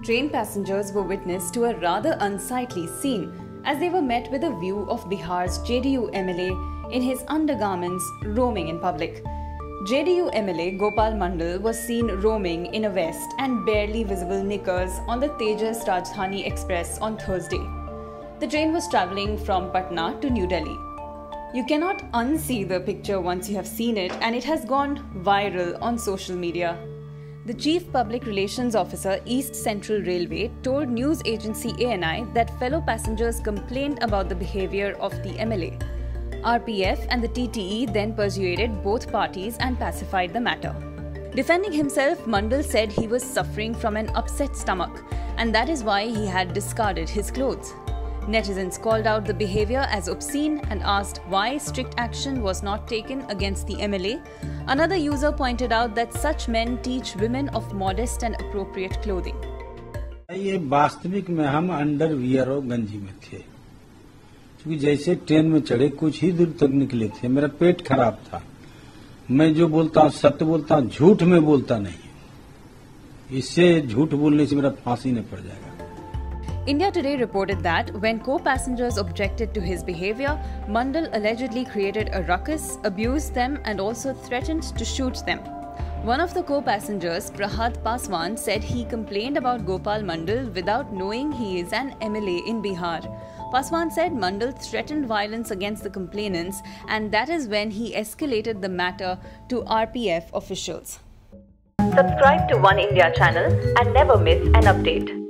Train passengers were witness to a rather unsightly scene as they were met with a view of Bihar's JDU MLA in his undergarments roaming in public. JDU MLA Gopal Mandal was seen roaming in a vest and barely visible knickers on the Tejas Rajdhani Express on Thursday. The train was travelling from Patna to New Delhi. You cannot unsee the picture once you have seen it, and it has gone viral on social media. The Chief Public Relations Officer, East Central Railway, told news agency ANI that fellow passengers complained about the behaviour of the MLA. RPF and the TTE then persuaded both parties and pacified the matter. Defending himself, Mandal said he was suffering from an upset stomach, and that is why he had discarded his clothes. Netizens called out the behaviour as obscene and asked why strict action was not taken against the MLA. Another user pointed out that such men teach women of modest and appropriate clothing. ये वास्तविक में हम underwear और गंजी में थे, क्योंकि जैसे ट्रेन में चढ़े कुछ ही दूर तक निकले थे। मेरा पेट खराब था। मैं जो बोलता हूँ सत्य बोलता हूँ, झूठ में बोलता नहीं। इससे झूठ बोलने से मेरा फांसी न पड़ जाएगा। India Today reported that when co-passengers objected to his behaviour, Mandal allegedly created a ruckus, abused them and also threatened to shoot them. One of the co-passengers, Prahad Paswan, said he complained about Gopal Mandal without knowing he is an MLA in Bihar. Paswan said Mandal threatened violence against the complainants, and that is when he escalated the matter to RPF officials. Subscribe to One India channel and never miss an update.